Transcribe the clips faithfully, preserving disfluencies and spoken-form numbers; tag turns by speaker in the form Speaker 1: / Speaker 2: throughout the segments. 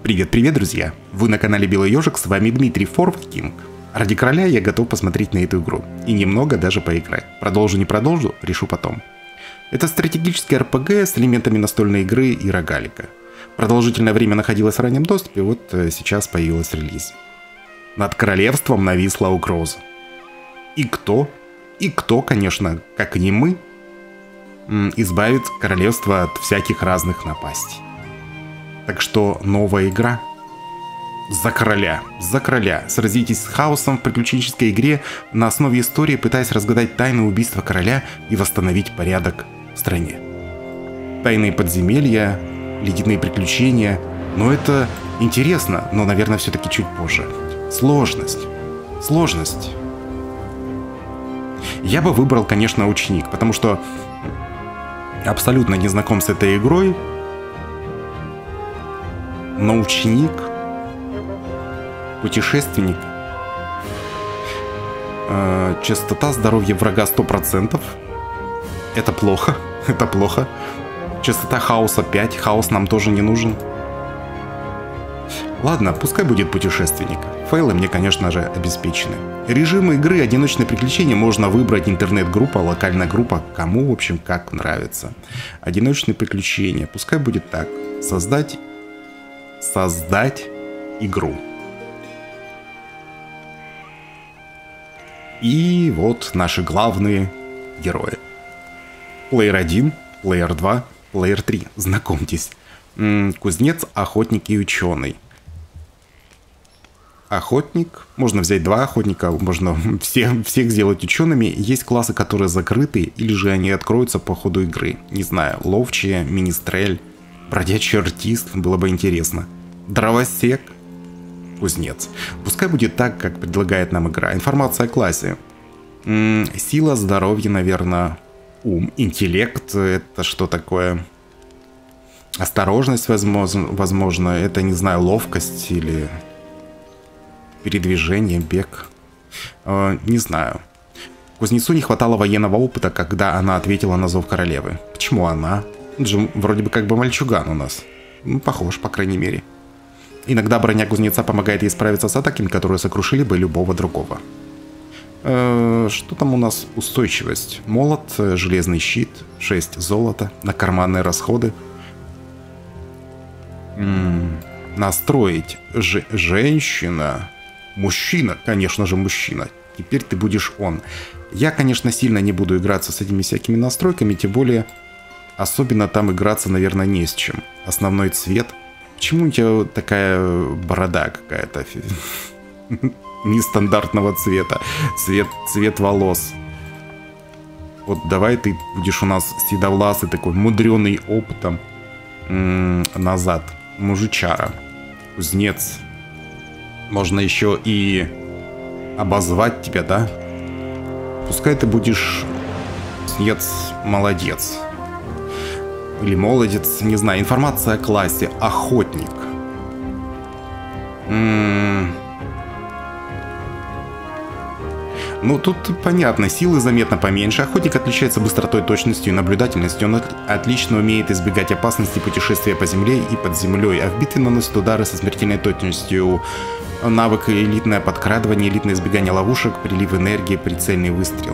Speaker 1: Привет-привет, друзья! Вы на канале Белый Ёжик, с вами Дмитрий Форвайкинг. Ради короля я готов посмотреть на эту игру. И немного даже поиграть. Продолжу, не продолжу, решу потом. Это стратегический эр пи джи с элементами настольной игры и рогалика. Продолжительное время находилась в раннем доступе, вот сейчас появился релиз. Над королевством нависла угроза. И кто? И кто, конечно, как и не мы, избавит королевство от всяких разных напастей. Так что новая игра. За короля. За короля. Сразитесь с хаосом в приключенческой игре на основе истории, пытаясь разгадать тайны убийства короля и восстановить порядок в стране. Тайные подземелья, ледяные приключения. Но это интересно, но, наверное, все-таки чуть позже. Сложность. Сложность. Я бы выбрал, конечно, ученик, потому что абсолютно не знаком с этой игрой. Но ученик, путешественник, э, частота здоровья врага сто процентов. Это плохо, это плохо. Частота хаоса пять, хаос нам тоже не нужен. Ладно, пускай будет путешественник. Фейлы мне, конечно же, обеспечены. Режим игры одиночное приключение можно выбрать: интернет-группа, локальная группа, кому, в общем, как нравится. Одиночное приключение, пускай будет так. Создать... Создать игру. И вот наши главные герои. Плеер один, плеер два, плеер три. Знакомьтесь. Кузнец, охотник и ученый. Охотник. Можно взять два охотника, можно всех, всех сделать учеными. Есть классы, которые закрыты, или же они откроются по ходу игры. Не знаю, ловчие, министрель, бродячий артист, было бы интересно. Дровосек, кузнец. Пускай будет так, как предлагает нам игра. Информация о классе. М-м, сила, здоровье, наверное, ум, интеллект. Это что такое? Осторожность, возможно, возможно. Это, не знаю, ловкость или передвижение, бег. Э, не знаю. Кузнецу не хватало военного опыта, когда она ответила на зов королевы. Почему она? Он же вроде бы как бы мальчуган у нас. Ну, похож, по крайней мере. Иногда броня кузнеца помогает ей справиться с атаками, которые сокрушили бы любого другого. Э, что там у нас? Устойчивость. Молот, железный щит, шесть золота, на карманные расходы. М-м, настроить. Ж- женщина. Мужчина, конечно же, мужчина. Теперь ты будешь он. Я, конечно, сильно не буду играться с этими всякими настройками, тем более... Особенно там играться, наверное, не с чем. Основной цвет. Почему у тебя такая борода какая-то нестандартного цвета? Цвет, цвет волос. Вот давай ты будешь у нас седовласый, такой мудреный опытом. М-м, назад. Мужичара. Кузнец. Можно еще и обозвать тебя, да? Пускай ты будешь кузнец молодец. Или молодец, не знаю. Информация о классе. Охотник. М-м- ну, тут понятно. Силы заметно поменьше. Охотник отличается быстротой, точностью и наблюдательностью. Он от- отлично умеет избегать опасности путешествия по земле и под землей. А в битве наносит удары со смертельной точностью. Навык элитное подкрадывание, элитное избегание ловушек, прилив энергии, прицельный выстрел.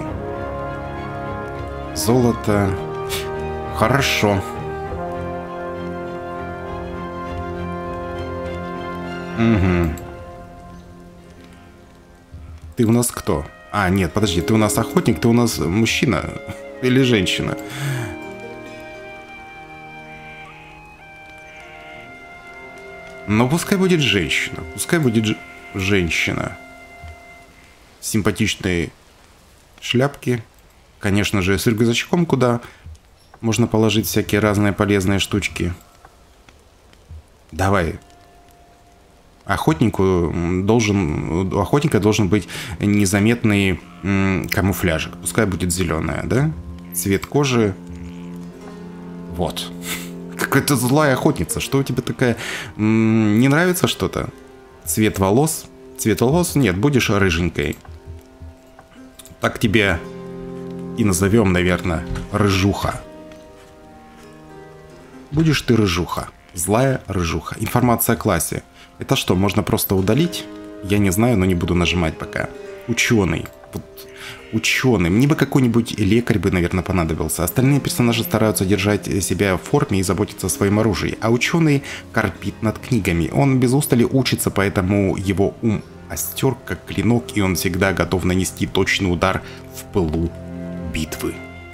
Speaker 1: Золото. Хорошо. Угу. Ты у нас кто? А, нет, подожди, ты у нас охотник, ты у нас мужчина или женщина? Ну, пускай будет женщина. Пускай будет ж... женщина. Симпатичные шляпки. Конечно же, с рюкзачком, куда можно положить всякие разные полезные штучки. Давай. Охотнику должен, у охотника должен быть незаметный м, камуфляжик. Пускай будет зеленая, да? Цвет кожи. Вот. Какая-то злая охотница. Что у тебя такая? М, не нравится что-то? Цвет волос? Цвет волос? Нет, будешь рыженькой. Так тебе и назовем, наверное, рыжуха. Будешь ты рыжуха. Злая рыжуха. Информация о классе. Это что, можно просто удалить? Я не знаю, но не буду нажимать пока. Ученый. Вот. Ученый. Мне бы какой-нибудь лекарь бы, наверное, понадобился. Остальные персонажи стараются держать себя в форме и заботиться о своем оружии. А ученый корпит над книгами. Он без устали учится, поэтому его ум остер как клинок, и он всегда готов нанести точный удар в пылу битвы.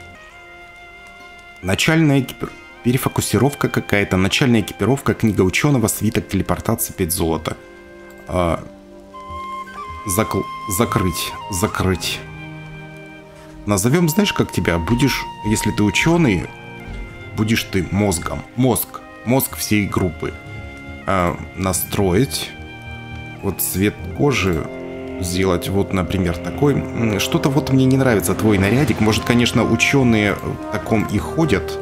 Speaker 1: Начальная экипировка. Перефокусировка какая-то. Начальная экипировка. Книга ученого. Свиток телепортации. пять золота. А... Закл... Закрыть. Закрыть. Назовем, знаешь, как тебя? Будешь, если ты ученый, будешь ты мозгом. Мозг. Мозг всей группы. А, настроить. Вот цвет кожи сделать, вот, например, такой. Что-то вот мне не нравится твой нарядик. Может, конечно, ученые в таком и ходят.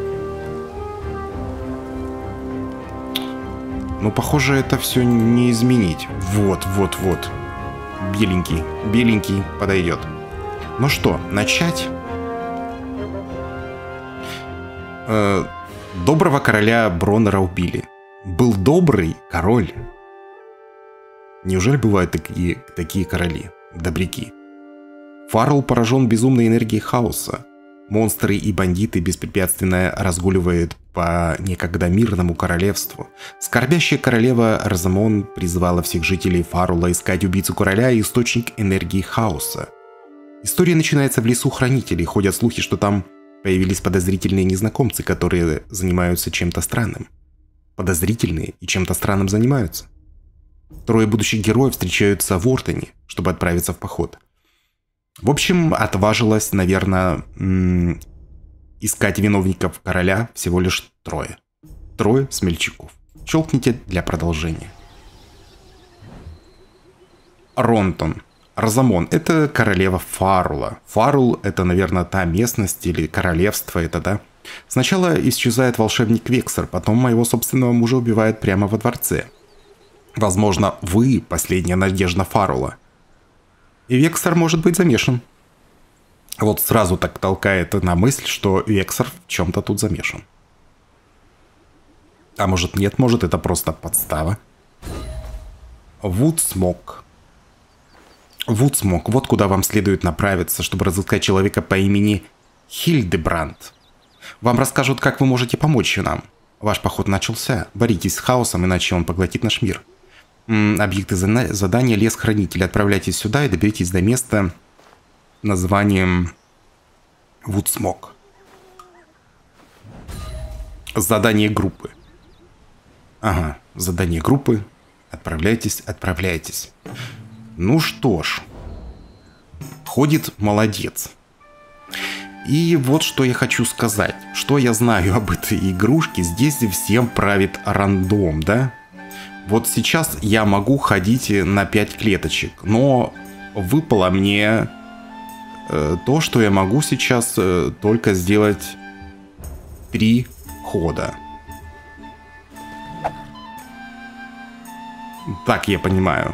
Speaker 1: Но, похоже, это все не изменить. Вот, вот, вот. Беленький. Беленький подойдет. Ну что, начать? Э, доброго короля Броннера убили. Был добрый король. Неужели бывают такие, такие короли? Добряки. Фаррелл поражен безумной энергией хаоса. Монстры и бандиты беспрепятственно разгуливают по некогда мирному королевству. Скорбящая королева Розамон призвала всех жителей Фаррелла искать убийцу короля и источник энергии хаоса. История начинается в лесу хранителей. Ходят слухи, что там появились подозрительные незнакомцы, которые занимаются чем-то странным. Подозрительные и чем-то странным занимаются. Трое будущих героев встречаются в Ортоне, чтобы отправиться в поход. В общем, отважилось, наверное, м- искать виновников короля всего лишь трое. Трое смельчаков. Щелкните для продолжения. Ронтон. Розамон – это королева Фаррелла. Фаррелл – это, наверное, та местность или королевство это, да? Сначала исчезает волшебник Вексер, потом моего собственного мужа убивают прямо во дворце. Возможно, вы – последняя надежда Фаррелла. И Вексер может быть замешан. Вот сразу так толкает на мысль, что Вексер в чем-то тут замешан. А может нет, может это просто подстава. Вудсмок. Вудсмок, вот куда вам следует направиться, чтобы разыскать человека по имени Хильдебранд. Вам расскажут, как вы можете помочь нам. Ваш поход начался. Боритесь с хаосом, иначе он поглотит наш мир. М-м, объекты задания лес хранителя. Отправляйтесь сюда и доберитесь до места названием Вудсмок. Задание группы. Ага, задание группы. Отправляйтесь, отправляйтесь. Ну что ж, ходит молодец. И вот что я хочу сказать. Что я знаю об этой игрушке. Здесь всем правит рандом, да? Вот сейчас я могу ходить на пять клеточек. Но выпало мне э, то, что я могу сейчас э, только сделать три хода. Так я понимаю.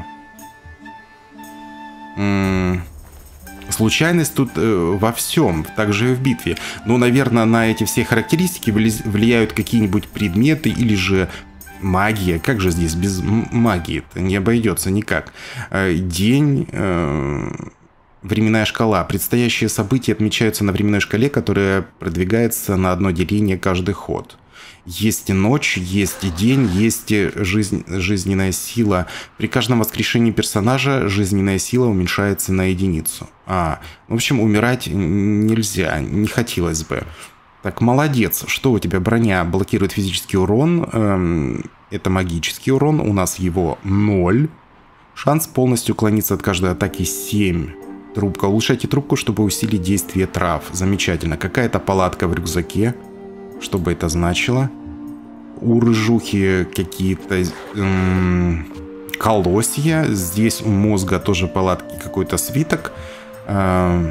Speaker 1: Случайность тут э, во всем, также и в битве. Но, наверное, на эти все характеристики влияют какие-нибудь предметы или же магия. Как же здесь без магии-то? Не обойдется никак. Э, день, э, временная шкала. Предстоящие события отмечаются на временной шкале, которая продвигается на одно деление каждый ход. Есть и ночь, есть и день, есть и жизнь, жизненная сила. При каждом воскрешении персонажа жизненная сила уменьшается на единицу. А, в общем, умирать нельзя, не хотелось бы. Так, молодец. Что у тебя? Броня блокирует физический урон. Эм, это магический урон. У нас его ноль. Шанс полностью уклониться от каждой атаки семь. Трубка. Улучшайте трубку, чтобы усилить действие трав. Замечательно. Какая-то палатка в рюкзаке. Что бы это значило? У рыжухи какие-то эм, колосья. Здесь у мозга тоже палатки, какой-то свиток. Эм,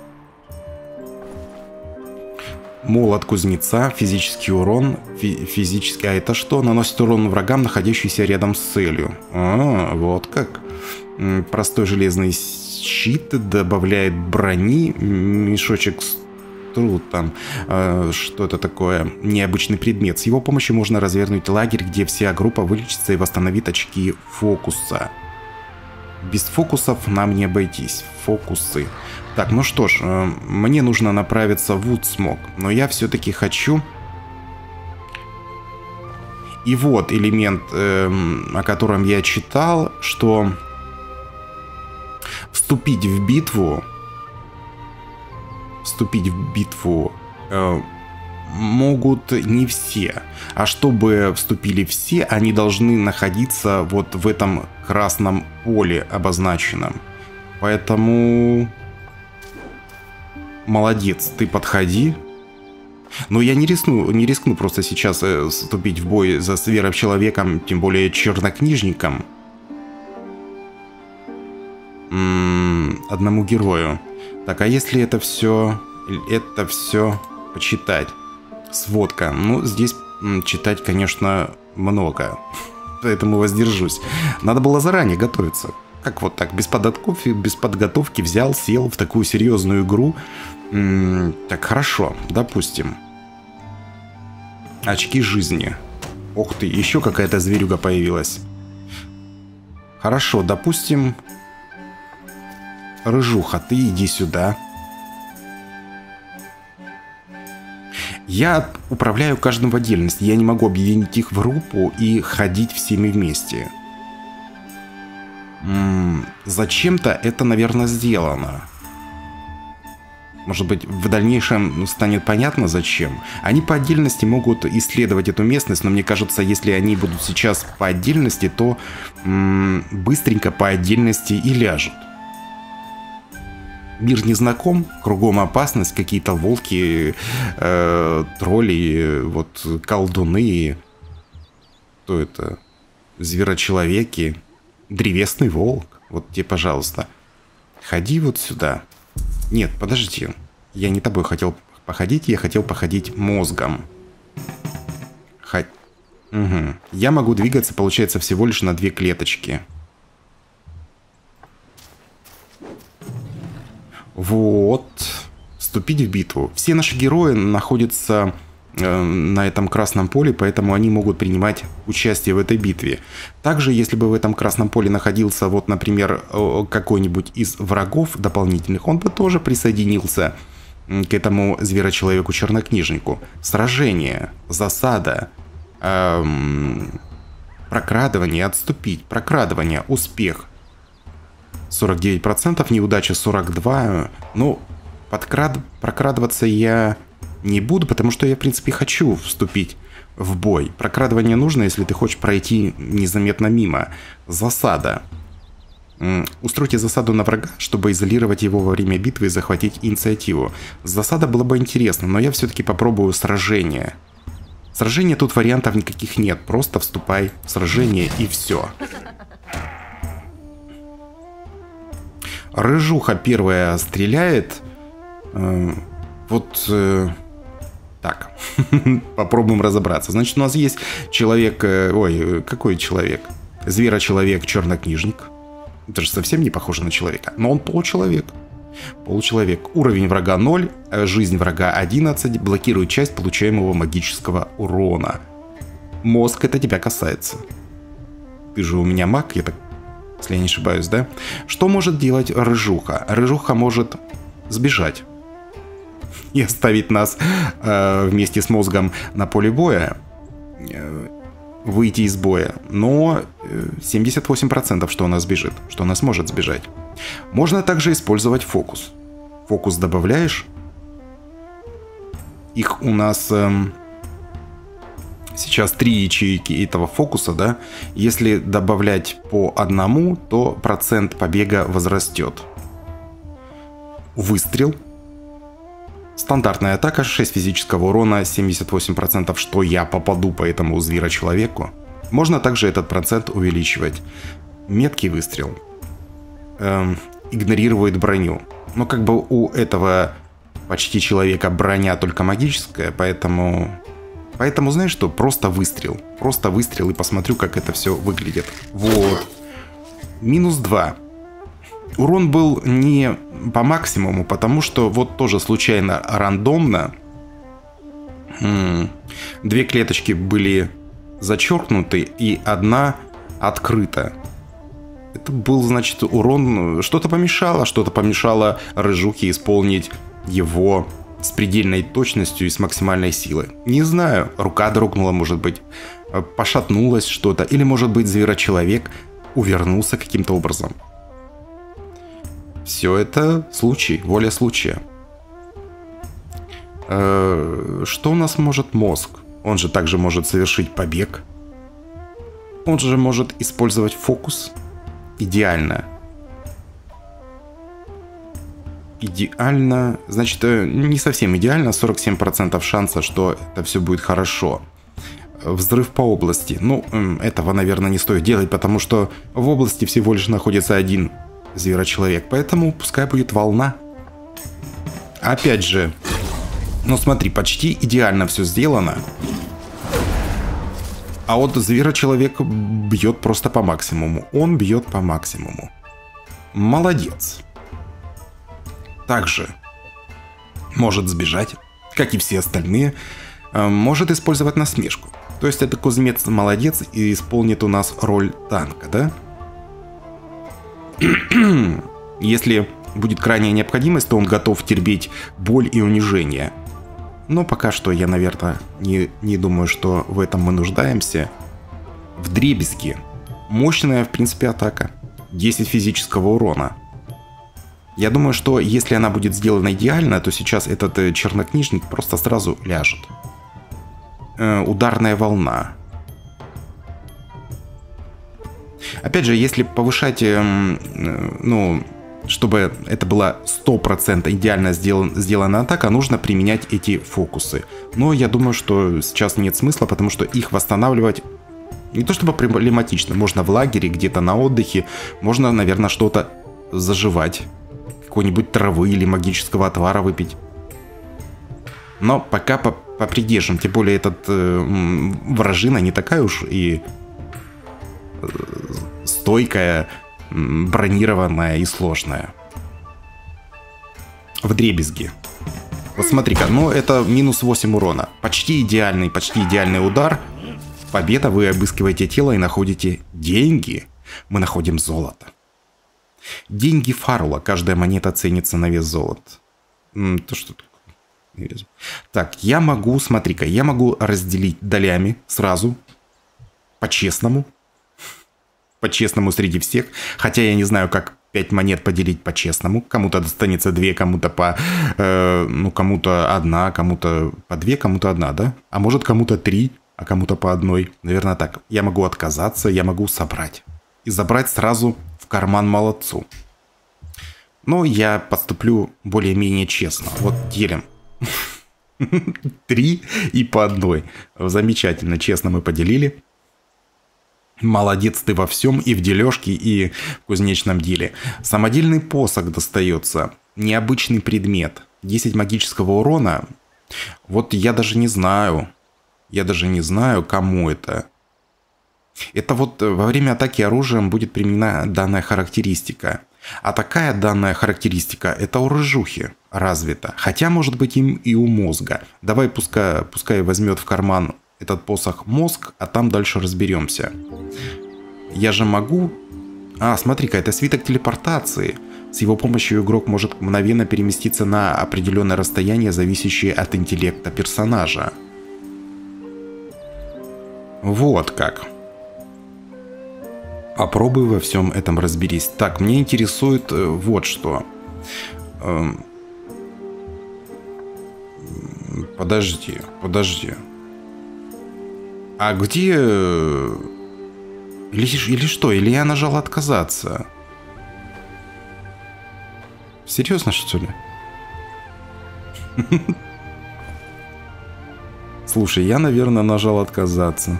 Speaker 1: молот кузнеца. Физический урон. Фи физический. А это что? Наносит урон врагам, находящимся рядом с целью. А, вот как. Простой железный щит. Добавляет брони. Мешочек с труд, там, э, что это такое, необычный предмет. С его помощью можно развернуть лагерь, где вся группа вылечится и восстановит очки фокуса. Без фокусов нам не обойтись. Фокусы. Так, ну что ж, э, мне нужно направиться в Вудсмог, но я все-таки хочу... И вот элемент, э, о котором я читал, что вступить в битву, вступить в битву э, могут не все. А чтобы вступили все, они должны находиться вот в этом красном поле обозначенном. Поэтому молодец, ты подходи. Но я не рискну, не рискну просто сейчас э, вступить в бой за сверхчеловеком, тем более чернокнижником. М-м, одному герою. Так, а если это все, это все почитать? Сводка. Ну, здесь м, читать, конечно, много. Поэтому воздержусь. Надо было заранее готовиться. Как вот так, без подготовки, без подготовки взял, сел в такую серьезную игру. М-м, так, хорошо, допустим. Очки жизни. Ох ты, еще какая-то зверюга появилась. Хорошо, допустим... Рыжуха, ты иди сюда. Я управляю каждым в отдельности. Я не могу объединить их в группу и ходить всеми вместе. М-м, зачем-то это, наверное, сделано. Может быть, в дальнейшем станет понятно, зачем. Они по отдельности могут исследовать эту местность, но мне кажется, если они будут сейчас по отдельности, то м-м, быстренько по отдельности и ляжут. Мир не знаком, кругом опасность, какие-то волки, э, тролли, вот колдуны, кто это, зверочеловеки, древесный волк, вот тебе, пожалуйста, ходи вот сюда. Нет, подожди, я не тобой хотел походить, я хотел походить мозгом. Ходь. Угу. Я могу двигаться, получается, всего лишь на две клеточки. Вот. Вступить в битву. Все наши герои находятся э, на этом красном поле, поэтому они могут принимать участие в этой битве. Также, если бы в этом красном поле находился, вот, например, какой-нибудь из врагов дополнительных, он бы тоже присоединился к этому зверочеловеку-чернокнижнику. Сражение, засада, эм, прокрадывание, отступить, прокрадывание, успех. сорок девять процентов, неудача сорок два процента. Ну, подкрад... прокрадываться я не буду, потому что я, в принципе, хочу вступить в бой. Прокрадывание нужно, если ты хочешь пройти незаметно мимо. Засада. Устройте засаду на врага, чтобы изолировать его во время битвы и захватить инициативу. Засада была бы интересна, но я все-таки попробую сражение. Сражения тут вариантов никаких нет. Просто вступай в сражение и все. Рыжуха первая стреляет. Э, вот э, так. Попробуем разобраться. Значит, у нас есть человек... Э, ой, какой человек? Зверочеловек-чернокнижник. Это же совсем не похоже на человека. Но он получеловек. Получеловек. Уровень врага ноль, жизнь врага одиннадцать, блокирует часть получаемого магического урона. Мозг, это тебя касается. Ты же у меня маг, я так... Если я не ошибаюсь, да? Что может делать Рыжуха? Рыжуха может сбежать и оставить нас э, вместе с мозгом на поле боя, э, выйти из боя. Но семьдесят восемь процентов, что она сбежит, что она сможет сбежать. Можно также использовать фокус. Фокус добавляешь. Их у нас... Э, Сейчас три ячейки этого фокуса, да. Если добавлять по одному, то процент побега возрастет. Выстрел. Стандартная атака, шесть физического урона, семьдесят восемь процентов, что я попаду по этому зверочеловеку. Можно также этот процент увеличивать. Меткий выстрел. Эм, игнорирует броню. Но как бы у этого почти человека броня только магическая, поэтому... Поэтому, знаешь что, просто выстрел. Просто выстрел и посмотрю, как это все выглядит. Вот. Минус два. Урон был не по максимуму, потому что вот тоже случайно, рандомно две клеточки были зачеркнуты и одна открыта. Это был, значит, урон. Что-то помешало, что-то помешало Рыжухе исполнить его с предельной точностью и с максимальной силой. Не знаю, рука дрогнула, может быть, пошатнулось что-то, или, может быть, зверочеловек увернулся каким-то образом. Все это случай, воля случая. Что у нас может мозг? Он же также может совершить побег. Он же может использовать фокус. Идеально. Идеально. Значит, не совсем идеально. сорок семь процентов шанса, что это все будет хорошо. Взрыв по области. Ну, этого, наверное, не стоит делать, потому что в области всего лишь находится один зверочеловек. Поэтому пускай будет волна. Опять же, ну смотри, почти идеально все сделано. А вот зверочеловек бьет просто по максимуму. Он бьет по максимуму. Молодец. Также может сбежать, как и все остальные. Может использовать насмешку. То есть это кузнец молодец и исполнит у нас роль танка, да? Если будет крайняя необходимость, то он готов терпеть боль и унижение. Но пока что я, наверное, не, не думаю, что в этом мы нуждаемся. Вдребезги. Мощная, в принципе, атака. десять физического урона. Я думаю, что если она будет сделана идеально, то сейчас этот э, чернокнижник просто сразу ляжет. Э, ударная волна. Опять же, если повышать, э, э, ну... чтобы это была сто процентов идеально сделан, сделана атака, нужно применять эти фокусы. Но я думаю, что сейчас нет смысла, потому что их восстанавливать не то чтобы проблематично. Можно в лагере, где-то на отдыхе, можно, наверное, что-то заживать. Какой-нибудь травы или магического отвара выпить. Но пока попридержим. Тем более, этот э, вражина не такая уж и э, стойкая, бронированная и сложная. Вдребезги. Вот смотри-ка, ну это минус восемь урона. Почти идеальный, почти идеальный удар. Победа, вы обыскиваете тело и находите деньги. Мы находим золото. Деньги Фарула. Каждая монета ценится на вес золота. То что такое? Так, я могу, смотри-ка, я могу разделить долями сразу. По-честному. По-честному среди всех. Хотя я не знаю, как пять монет поделить по-честному. Кому-то достанется две, кому-то по... Э, ну, кому-то одна, кому-то по две, кому-то одна, да? А может, кому-то три, а кому-то по одной. Наверное, так. Я могу отказаться, я могу собрать. И забрать сразу в карман молодцу. Но я поступлю более-менее честно. Вот делим. Три и по одной. Замечательно, честно мы поделили. Молодец ты во всем, и в дележке, и в кузнечном деле. Самодельный посох достается. Необычный предмет. десять магического урона. Вот я даже не знаю. Я даже не знаю, кому это. Это вот во время атаки оружием будет применена данная характеристика. А такая данная характеристика это у Рыжухи развита. Хотя может быть им и у мозга. Давай пускай, пускай возьмет в карман этот посох мозг, а там дальше разберемся. Я же могу... А, смотри-ка, это свиток телепортации. С его помощью игрок может мгновенно переместиться на определенное расстояние, зависящее от интеллекта персонажа. Вот как. Попробуй во всем этом разберись. Так, мне интересует э, вот что. Эм... Подожди, подожди. А где... Или, или что? Или я нажал отказаться? Серьезно, что ли? Слушай, я, наверное, нажал отказаться.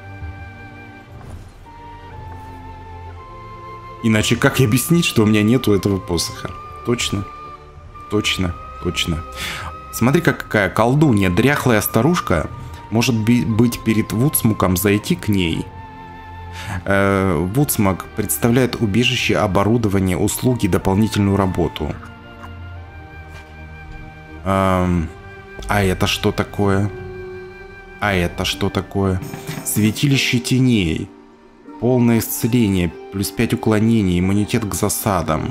Speaker 1: Иначе как объяснить, что у меня нету этого посоха? Точно, точно, точно. Смотри, какая колдунья, дряхлая старушка. Может быть, перед Вудсмуком зайти к ней. Э, Вудсмук представляет убежище, оборудование, услуги, дополнительную работу. Эм, а это что такое? А это что такое? Святилище теней. Полное исцеление. Плюс пять уклонений. Иммунитет к засадам.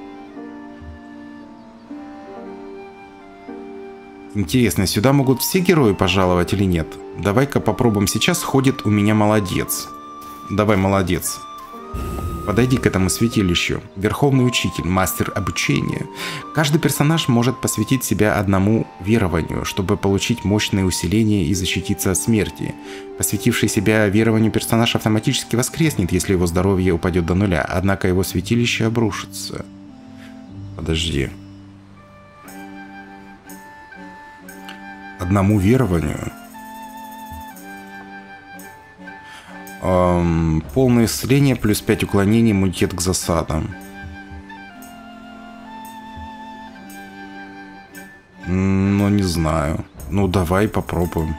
Speaker 1: Интересно, сюда могут все герои пожаловать или нет? Давай-ка попробуем. Сейчас ходит у меня молодец. Давай, молодец. Подойди к этому святилищу. Верховный учитель, мастер обучения. Каждый персонаж может посвятить себя одному верованию, чтобы получить мощное усиление и защититься от смерти. Посвятивший себя верованию персонаж автоматически воскреснет, если его здоровье упадет до нуля, однако его святилище обрушится. Подожди. Одному верованию? Эм, полное исцеление, плюс пять уклонений, иммунитет к засадам. Ну, не знаю. Ну, давай попробуем.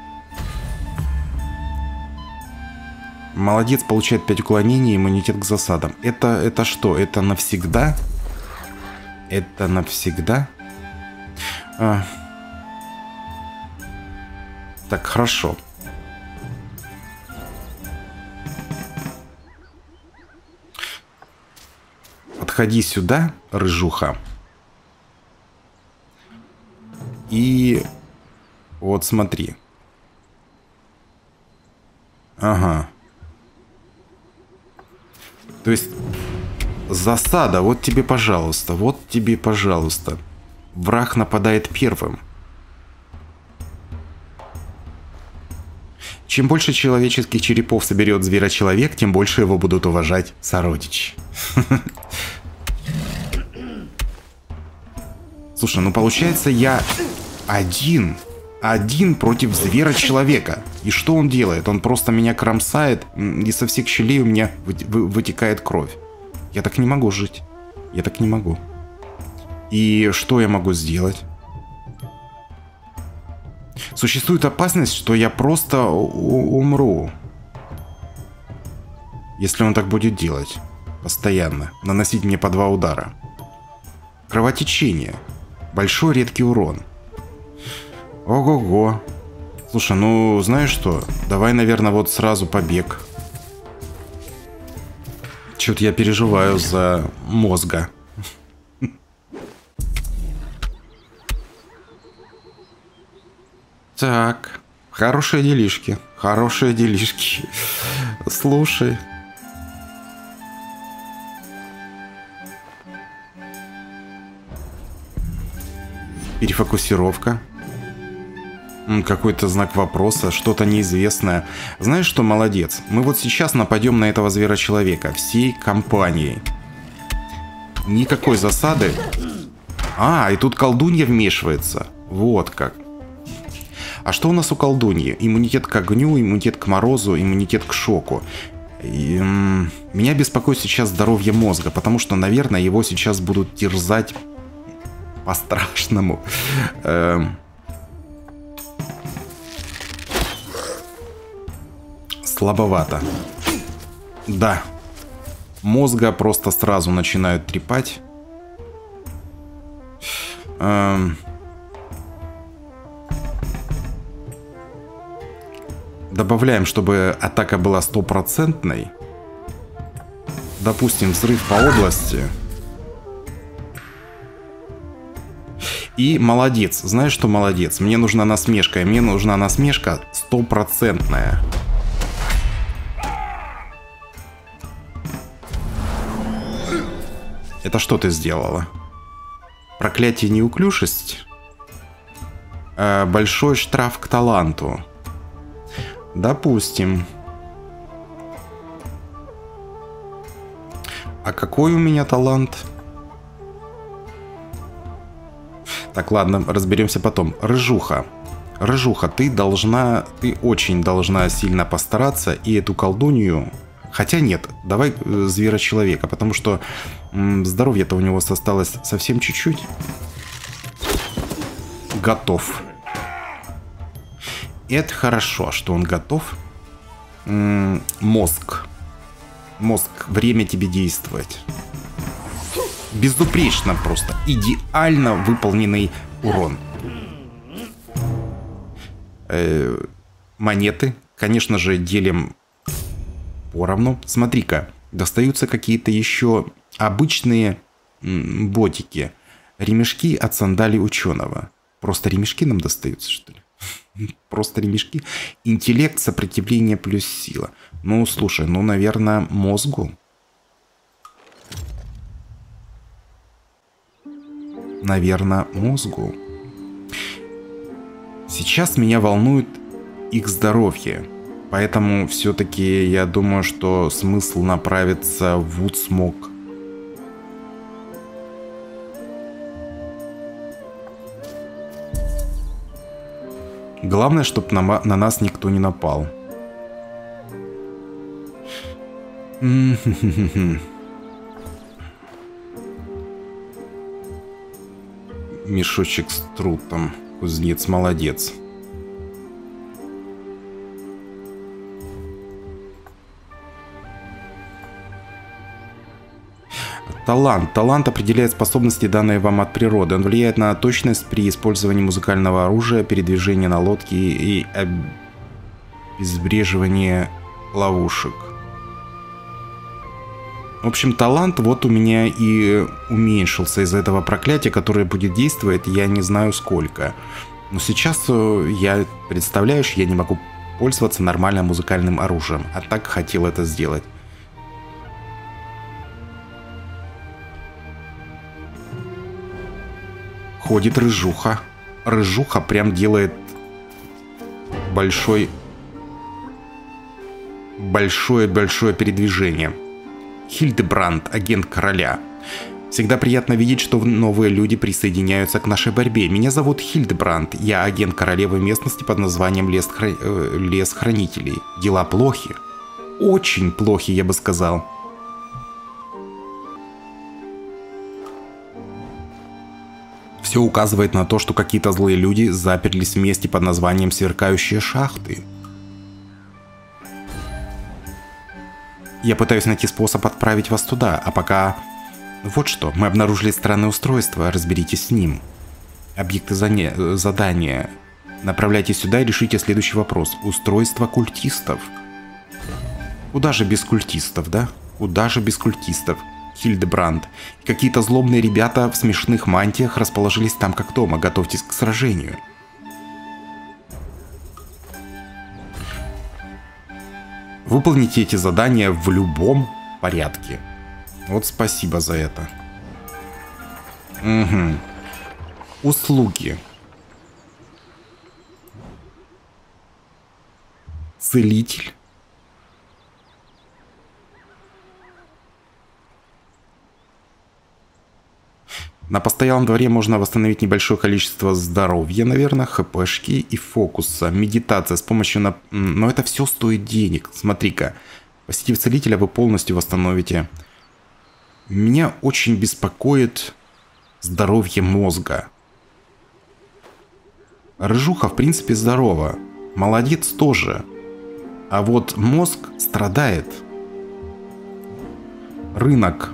Speaker 1: Молодец, получает пять уклонений, иммунитет к засадам. Это, это что? Это навсегда? Это навсегда? А. Так, хорошо. Подходи сюда, рыжуха. И вот смотри. Ага. То есть засада, вот тебе, пожалуйста, вот тебе, пожалуйста. Враг нападает первым. Чем больше человеческих черепов соберет зверочеловек, тем больше его будут уважать сородичи. Слушай, ну получается я один, один против зверочеловека. И что он делает? Он просто меня кромсает, и со всех щелей у меня вытекает кровь. Я так не могу жить. Я так не могу. И что я могу сделать? Существует опасность, что я просто умру. Если он так будет делать. Постоянно. Наносить мне по два удара. Кровотечение. Большой редкий урон. Ого-го. Слушай, ну знаешь что? Давай, наверное, вот сразу побег. Чё-то я переживаю за мозга. Так, хорошие делишки, хорошие делишки. Слушай. Перефокусировка. Какой-то знак вопроса, что-то неизвестное. Знаешь что, молодец? Мы вот сейчас нападем на этого зверочеловека всей компанией. Никакой засады. А, и тут колдунья вмешивается. Вот как. А что у нас у колдуньи? Иммунитет к огню, иммунитет к морозу, иммунитет к шоку. И, м- меня беспокоит сейчас здоровье мозга, потому что, наверное, его сейчас будут терзать по-страшному. Эм... Слабовато. Да. Мозга просто сразу начинают трепать. Эм... Добавляем, чтобы атака была стопроцентной. Допустим, взрыв по области. И молодец. Знаешь, что молодец? Мне нужна насмешка. И мне нужна насмешка стопроцентная. Это что ты сделала? Проклятие неуклюжесть? Э, большой штраф к таланту. Допустим. А какой у меня талант? Так, ладно, разберемся потом. Рыжуха. Рыжуха, ты должна, ты очень должна сильно постараться и эту колдунью... Хотя нет, давай э, зверочеловека, потому что м, здоровье-то у него осталось совсем чуть-чуть. Готов. Это хорошо, что он готов. М-м, мозг. Мозг, время тебе действовать. Безупречно просто. Идеально выполненный урон. Э, монеты. Конечно же, делим поровну. Смотри-ка. Достаются какие-то еще обычные м, ботики. Ремешки от сандалий ученого. Просто ремешки нам достаются, что ли? Просто ремешки. Интеллект, сопротивление плюс сила. Ну, слушай, ну, наверное, мозгу. Наверное, мозгу. Сейчас меня волнует их здоровье. Поэтому все-таки я думаю, что смысл направиться в Вудсмок. Главное, чтобы на, на нас никто не напал. Мешочек с трутом. Кузнец молодец. Талант. Талант определяет способности, данные вам от природы. Он влияет на точность при использовании музыкального оружия, передвижение на лодке и обезвреживание ловушек. В общем, талант вот у меня и уменьшился из-за этого проклятия, которое будет действовать, я не знаю сколько. Но сейчас я, представляешь, я не могу пользоваться нормальным музыкальным оружием, а так хотел это сделать. Ходит рыжуха. Рыжуха прям делает большой... Большое-большое передвижение. Хильдебранд, агент короля. Всегда приятно видеть, что новые люди присоединяются к нашей борьбе. Меня зовут Хильдебранд. Я агент королевы местности под названием Лес, Хра... Лес Хранителей. Дела плохи. Очень плохи, я бы сказал. Все указывает на то, что какие-то злые люди заперлись в месте под названием Сверкающие шахты. Я пытаюсь найти способ отправить вас туда, а пока... Вот что, мы обнаружили странное устройство, разберитесь с ним. Объекты зане... задания. Направляйтесь сюда и решите следующий вопрос. Устройство культистов. Куда же без культистов, да? Куда же без культистов? Хильдебранд. Какие-то злобные ребята в смешных мантиях расположились там как дома. Готовьтесь к сражению. Выполните эти задания в любом порядке. Вот спасибо за это. Угу. Услуги. Целитель. На постоялом дворе можно восстановить небольшое количество здоровья, наверное, хпшки и фокуса. Медитация с помощью... На... Но это все стоит денег. Смотри-ка. Посетив целителя, вы полностью восстановите. Меня очень беспокоит здоровье мозга. Рыжуха, в принципе, здорова. Молодец тоже. А вот мозг страдает. Рынок.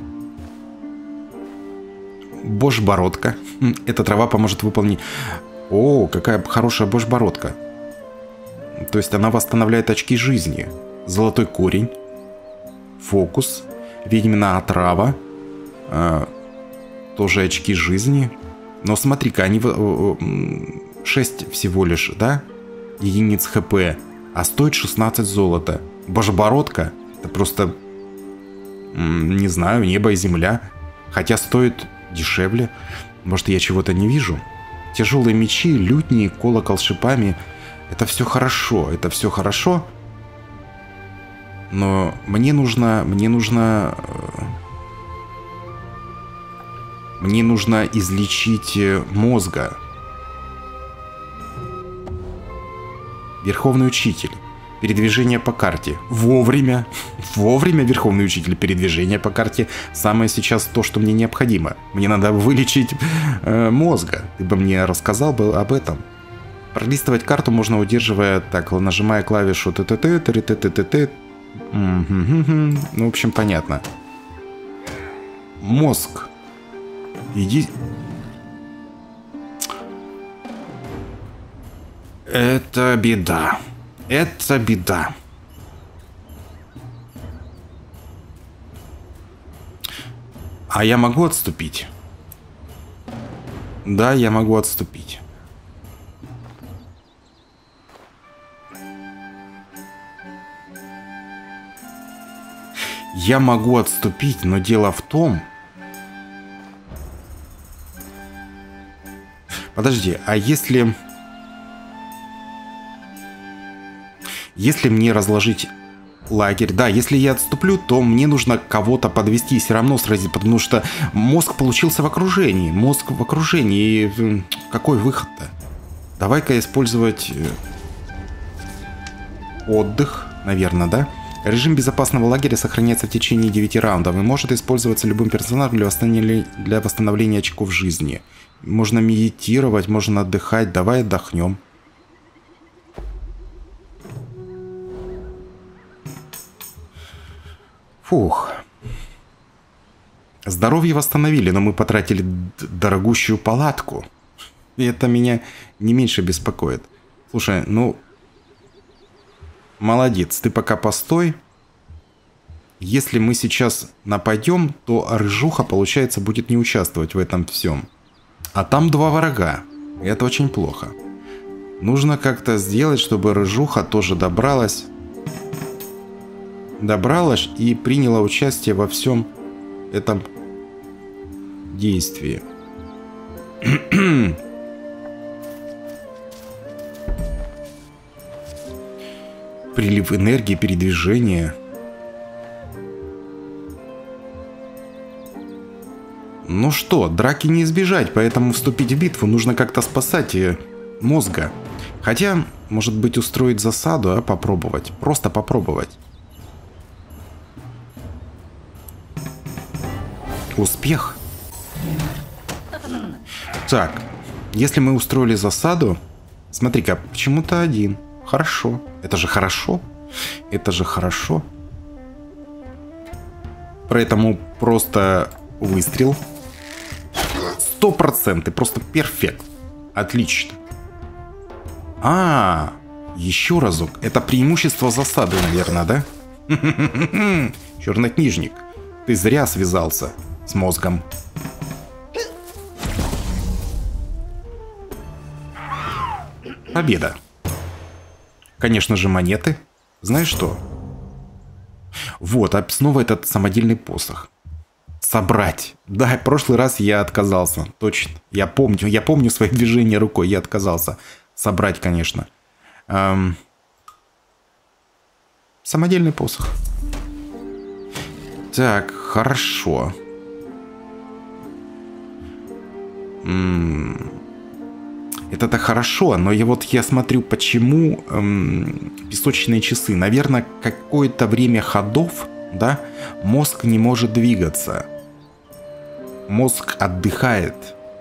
Speaker 1: Божбородка. Эта трава поможет выполнить... О, какая хорошая божбородка. То есть она восстанавливает очки жизни. Золотой корень. Фокус. Ведьмина отрава. Э, тоже очки жизни. Но смотри-ка, они... шесть всего лишь, да? Единиц хп. А стоит шестнадцать золота. Божбородка. Это просто... Не знаю, небо и земля. Хотя стоит... дешевле. Может, я чего-то не вижу? Тяжелые мечи, лютни, колокол с шипами. Это все хорошо, это все хорошо. Но мне нужно... Мне нужно... Мне нужно излечить мозга. Верховный учитель. Передвижение по карте. Вовремя. Вовремя, Верховный учитель. Передвижение по карте. Самое сейчас то, что мне необходимо. Мне надо вылечить э, мозга. Ты бы мне рассказал бы об этом. Пролистывать карту можно, удерживая, так, нажимая клавишу т-т-т, т-т-т-т-т. Ну, в общем, понятно. Мозг. Иди... Это беда. Это беда. А я могу отступить? Да, я могу отступить. Я могу отступить, но дело в том... Подожди, а если... Если мне разложить лагерь... Да, если я отступлю, то мне нужно кого-то подвести все равно сразить, потому что мозг получился в окружении. Мозг в окружении. И какой выход-то? Давай-ка использовать отдых, наверное, да? Режим безопасного лагеря сохраняется в течение девяти раундов и может использоваться любым персонажем для восстановления, для восстановления очков жизни. Можно медитировать, можно отдыхать. Давай отдохнем. Фух. Здоровье восстановили, но мы потратили дорогущую палатку. И это меня не меньше беспокоит. Слушай, ну... Молодец, ты пока постой. Если мы сейчас нападем, то Рыжуха, получается, будет не участвовать в этом всем. А там два врага. И это очень плохо. Нужно как-то сделать, чтобы Рыжуха тоже добралась. Добралась и приняла участие во всем этом действии. Прилив энергии, передвижение. Ну что, драки не избежать, поэтому вступить в битву нужно как-то спасать мозга. Хотя, может быть, устроить засаду, а попробовать. Просто попробовать. Успех. Так, если мы устроили засаду... Смотри-ка, почему-то один. Хорошо. Это же хорошо. Это же хорошо. Поэтому просто выстрел. Сто процентов. Просто перфект. Отлично. А, еще разок. Это преимущество засады, наверное, да? Чернокнижник. Ты зря связался с мозгом. Победа. Конечно же, монеты. Знаешь что? Вот, а снова этот самодельный посох. Собрать. Да, в прошлый раз я отказался. Точно. Я помню. Я помню свои движения рукой. Я отказался. Собрать, конечно. Эм... Самодельный посох. Так, хорошо. М-м- Это-то хорошо, но я вот я смотрю, почему эм, песочные часы. Наверное, какое-то время ходов, да, мозг не может двигаться. Мозг отдыхает.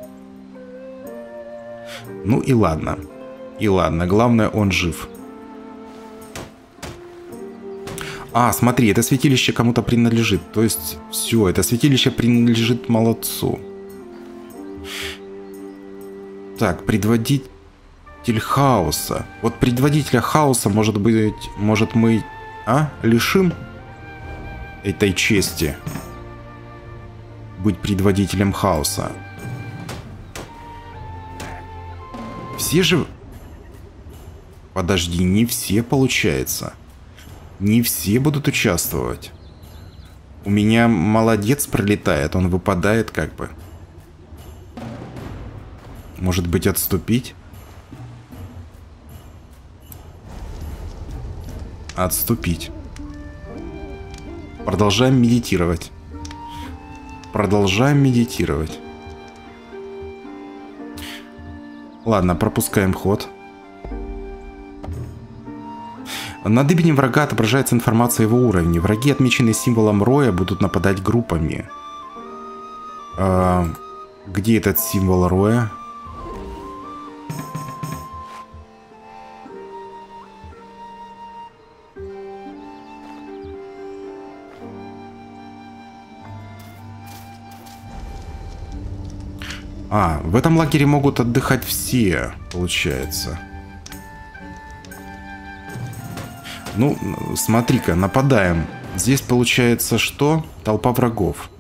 Speaker 1: Ну и ладно. И ладно, главное, он жив. А, смотри, это святилище кому-то принадлежит. То есть, все, это святилище принадлежит молодцу. Так, предводитель хаоса. Вот предводителя хаоса, может быть, может мы, а, лишим этой чести быть предводителем хаоса. Все же... Подожди, не все, получается. Не все будут участвовать. У меня молодец пролетает, он выпадает как бы. Может быть, отступить? Отступить. Продолжаем медитировать. Продолжаем медитировать. Ладно, пропускаем ход. На дыбине врага отображается информация о его уровне. Враги, отмеченные символом роя, будут нападать группами. А, где этот символ роя? А, в этом лагере могут отдыхать все, получается. Ну, смотри-ка, нападаем. Здесь получается что? Толпа врагов.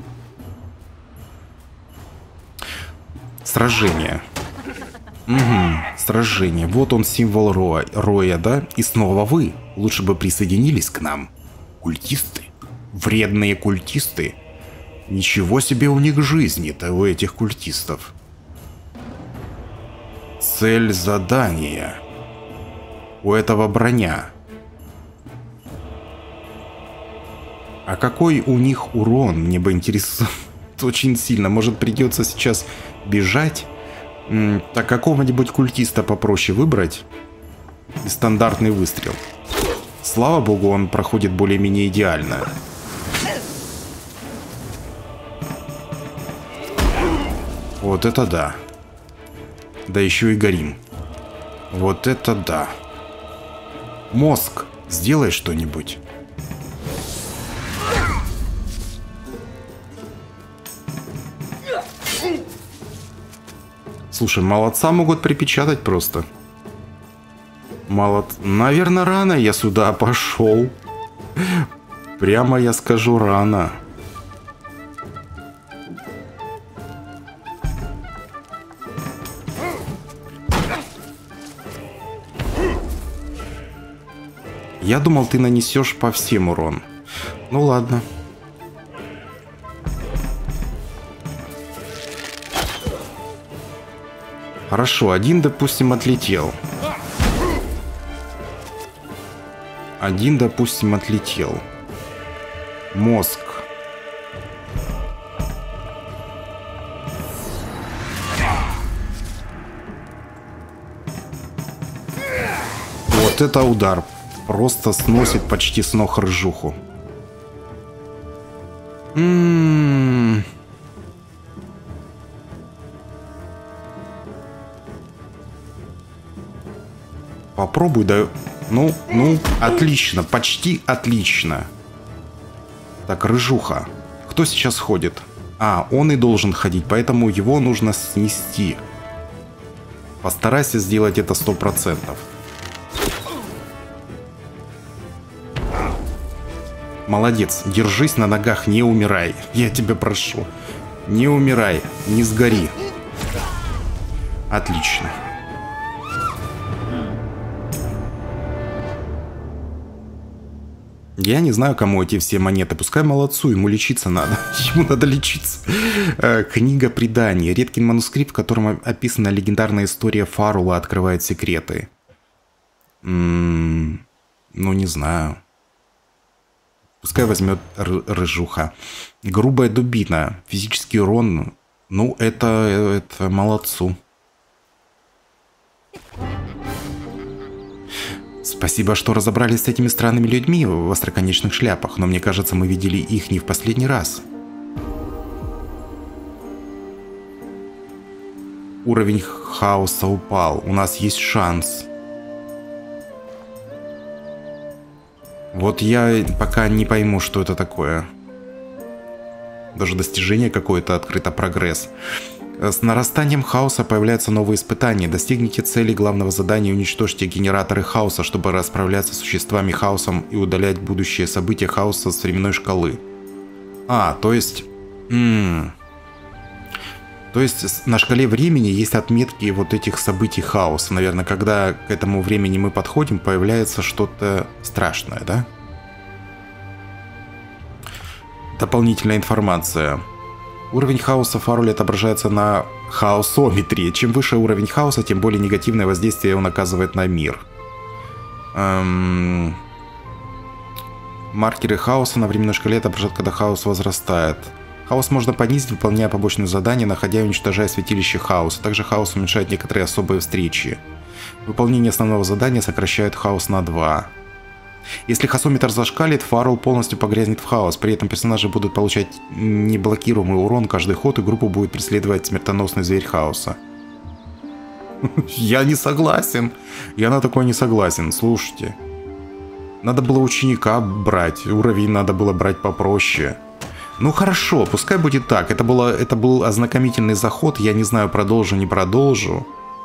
Speaker 1: Сражение. Угу, сражение. Вот он, символ Роя, Роя, да? И снова вы. Лучше бы присоединились к нам. Культисты. Вредные культисты. Ничего себе у них жизни-то, у этих культистов. Цель задания. У этого броня. А какой у них урон, мне бы интересовало очень сильно. Может, придется сейчас бежать? Так, какого-нибудь культиста попроще выбрать. И стандартный выстрел. Слава богу, он проходит более-менее идеально. Вот это да. Да еще и горим. Вот это да. Мозг, сделай что-нибудь. Слушай, молодца могут припечатать просто. Молод... Наверное, рано я сюда пошел. Прямо я скажу, рано. Я думал, ты нанесешь по всем урон. Ну ладно. Хорошо, один, допустим, отлетел. Один, допустим, отлетел. Мозг. Вот это удар. Просто сносит почти с ног рыжуху. М-м-м. Попробуй, да. Ну, ну, отлично. Почти отлично. Так, рыжуха. Кто сейчас ходит? А, он и должен ходить, поэтому его нужно снести. Постарайся сделать это сто процентов. Молодец. Держись на ногах, не умирай. Я тебя прошу. Не умирай, не сгори. Отлично. Я не знаю, кому эти все монеты. Пускай молодцу, ему лечиться надо. Ему надо лечиться. Книга преданий. Редкий манускрипт, в котором описана легендарная история Фарула, открывает секреты. М-м, ну, не знаю. Пускай возьмет рыжуха. Грубая дубина. Физический урон. Ну, это, это молодцу. Спасибо, что разобрались с этими странными людьми в остроконечных шляпах, но мне кажется, мы видели их не в последний раз. Уровень хаоса упал. У нас есть шанс. Вот я пока не пойму, что это такое. Даже достижение какое-то открыто, прогресс. С нарастанием хаоса появляются новые испытания. Достигните цели главного задания и уничтожьте генераторы хаоса, чтобы расправляться с существами хаосом и удалять будущие события хаоса с временной шкалы. А, то есть... М-м, то есть на шкале времени есть отметки вот этих событий хаоса. Наверное, когда к этому времени мы подходим, появляется что-то страшное, да? Дополнительная информация. Уровень хаоса Фаруля отображается на хаосометрии. Чем выше уровень хаоса, тем более негативное воздействие он оказывает на мир. Эм... Маркеры хаоса на временной шкале отображают, когда хаос возрастает. Хаос можно понизить, выполняя побочные задания, находя и уничтожая святилище хаоса. Также хаос уменьшает некоторые особые встречи. Выполнение основного задания сокращает хаос на два. Если хаосометр зашкалит, Фарул полностью погрязнет в хаос. При этом персонажи будут получать неблокируемый урон каждый ход, и группу будет преследовать смертоносный зверь хаоса. Я не согласен. Я на такое не согласен. Слушайте. Надо было ученика брать. Уровень надо было брать попроще. Ну хорошо, пускай будет так. Это, было, это был ознакомительный заход. Я не знаю, продолжу, не продолжу.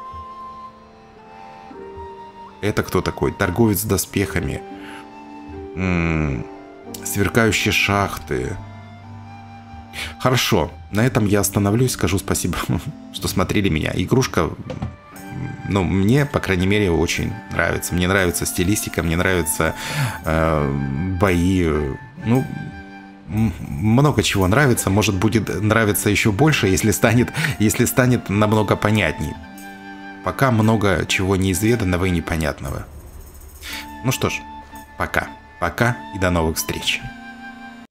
Speaker 1: Это кто такой? Торговец доспехами. М-м, сверкающие шахты. Хорошо, на этом я остановлюсь. Скажу спасибо, что смотрели меня. Игрушка, ну, мне, по крайней мере, очень нравится. Мне нравится стилистика, мне нравятся э, бои. Ну... Много чего нравится, может будет нравиться еще больше, если станет, если станет намного понятней. Пока много чего неизведанного и непонятного. Ну что ж, пока, пока и до новых встреч.